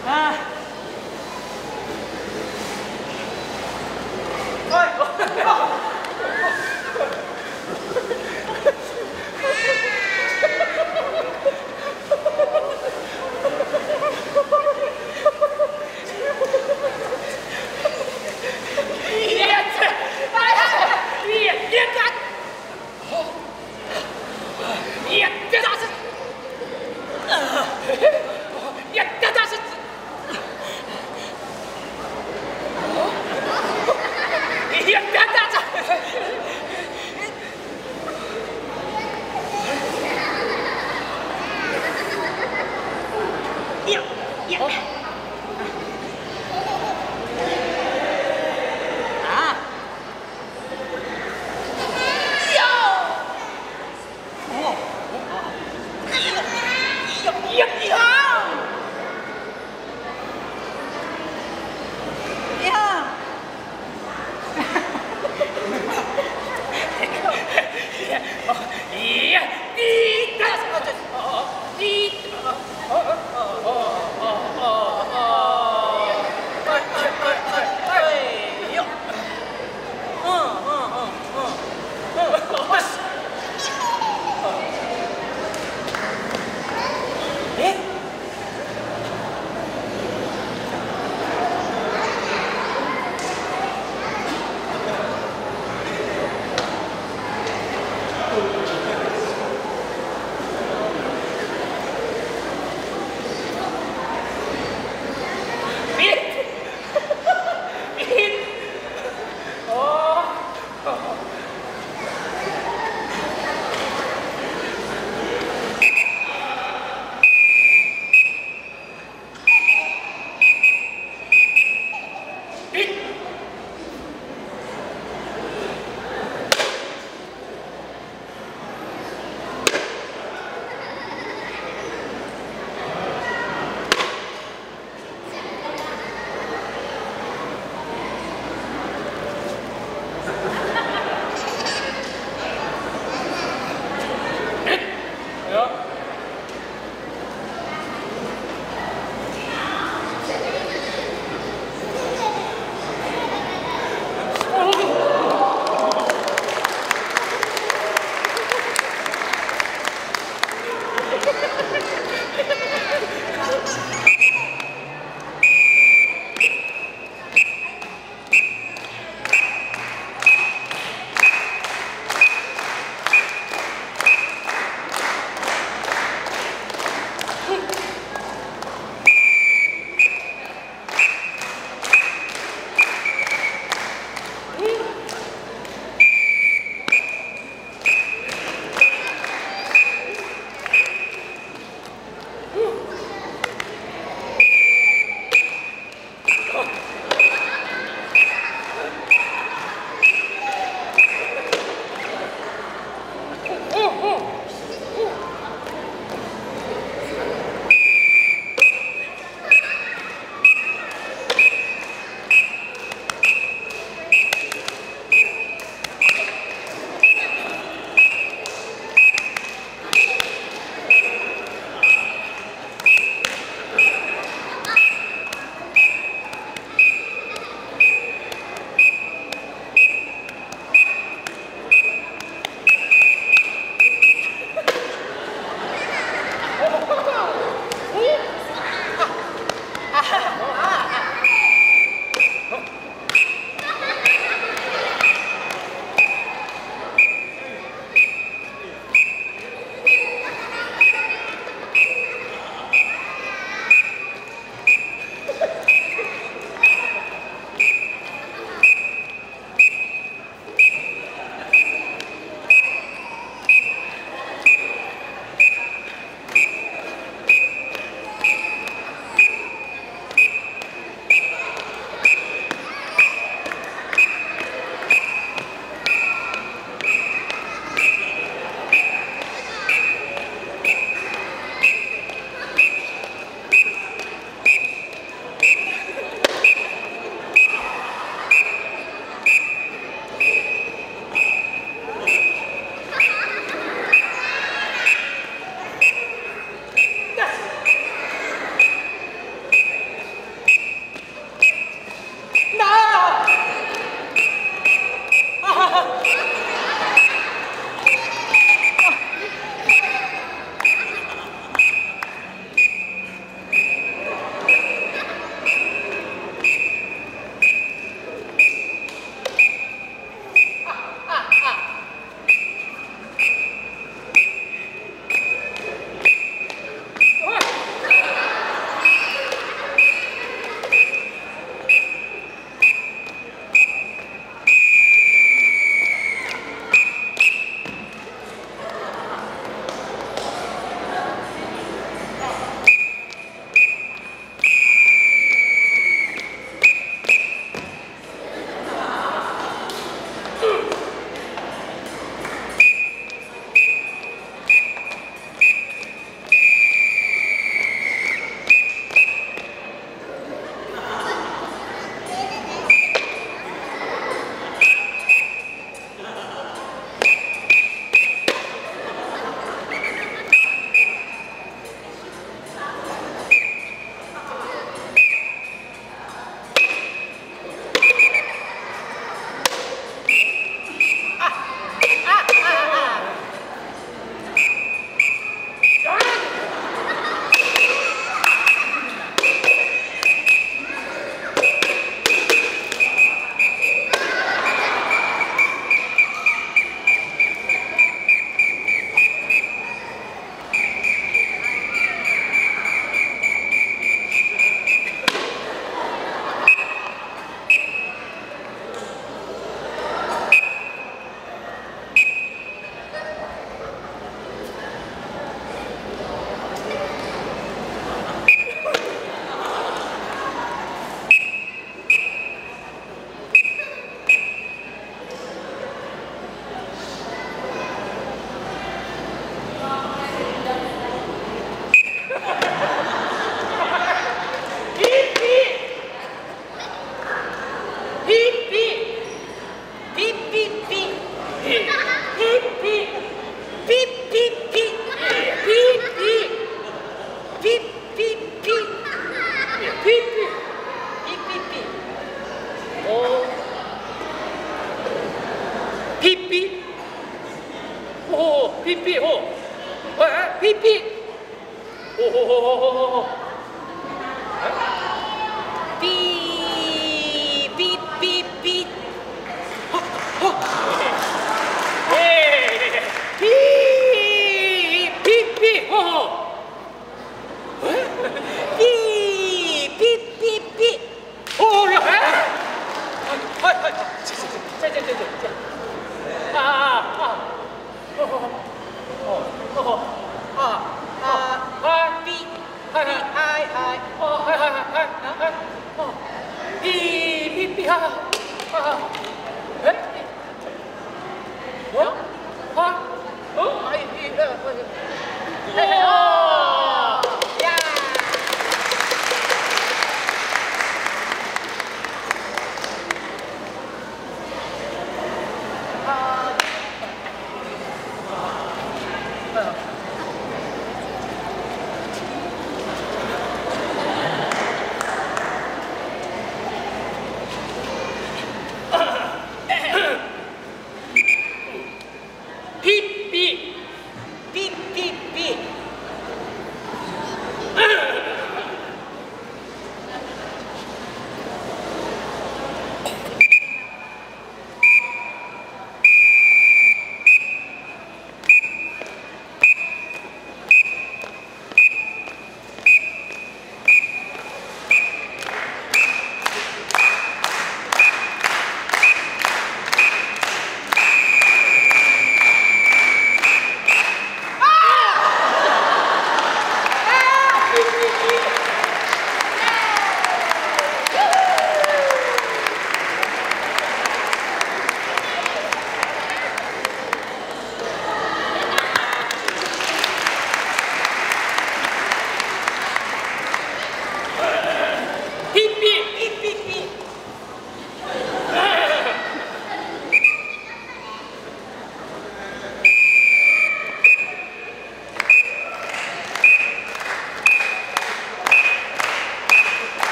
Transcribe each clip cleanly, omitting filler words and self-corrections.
あ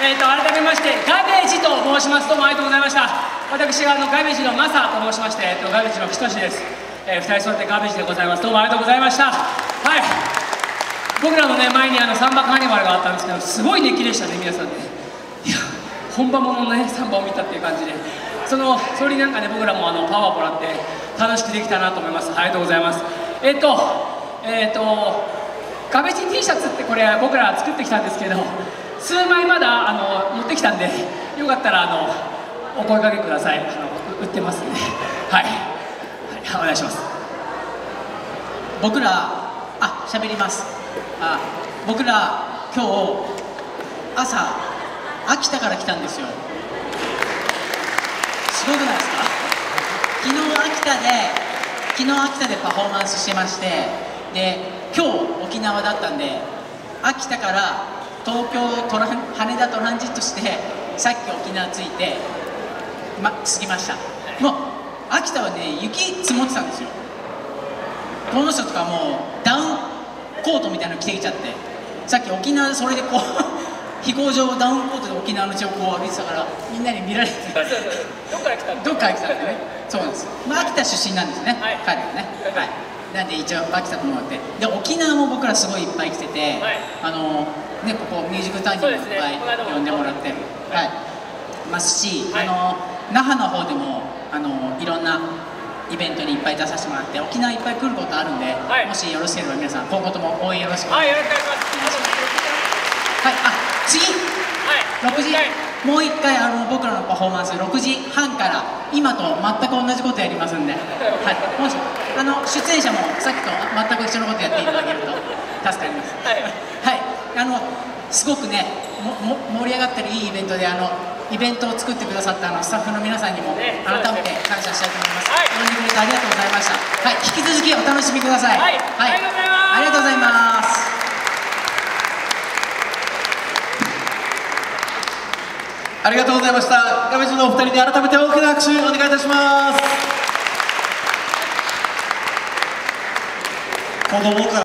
改めましてガベージと申します。どうもありがとうございました。私はガベージのマサと申しまして、ガベージのひとしです。2人揃ってガベージでございます。どうもありがとうございました。はい、僕らのね前にサンバカーニバルがあったんですけど、すごい熱気でしたね皆さんね。いや本場物のねサンバを見たっていう感じで、それになんかね僕らもパワーもらって楽しくできたなと思います。ありがとうございます。ガベージ T シャツってこれ僕ら作ってきたんですけど、数枚まだ持ってきたんで、よかったらお声かけください。売ってますんで、はい、お願いします。 僕ら喋ります。僕ら今日朝秋田から来たんですよ。すごくないですか？昨日秋田でパフォーマンスしてまして、で今日沖縄だったんで、秋田から東京羽田トランジットして、さっき沖縄着いて着きました。もう秋田はね雪積もってたんですよ。この人とかもうダウンコートみたいなの着てきちゃって、さっき沖縄でそれでこう飛行場をダウンコートで沖縄の地をこう歩いてたから、みんなに見られてどっから来たんどっから来たんでね。そうなんです。秋田出身なんですね、彼はね。はい、なんで一応秋田と思って、で沖縄も僕らすごいいっぱい来てて、ね、ここミュージックターニングもいっぱい呼んでもらってますし、那覇の方でもいろんなイベントにいっぱい出させてもらって、沖縄いっぱい来ることあるんで、もしよろしければ皆さん今後とも応援よろしくお願いします。はい、次、6時、もう一回僕らのパフォーマンス6時半から今と全く同じことやりますんで、はい、もし出演者もさっきと全く一緒のことやっていただけると助かります。はい、すごくね盛り上がってるいいイベントで、イベントを作ってくださったスタッフの皆さんにも改めて感謝したいと思います。呼んでくれてありがとうございました。はい、引き続きお楽しみください。はい、ありがとうございます。 ありがとうございました。ガベージのお二人に改めて大きな拍手お願いいたします。子供から